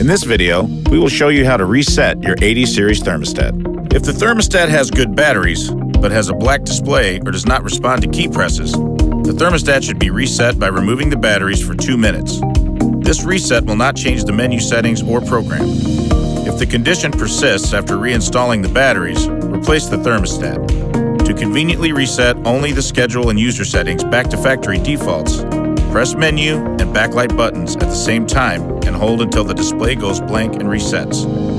In this video, we will show you how to reset your 80 series thermostat. If the thermostat has good batteries, but has a black display or does not respond to key presses, the thermostat should be reset by removing the batteries for 2 minutes. This reset will not change the menu settings or program. If the condition persists after reinstalling the batteries, replace the thermostat. To conveniently reset only the schedule and user settings back to factory defaults, press menu and backlight buttons at the same time and hold until the display goes blank and resets.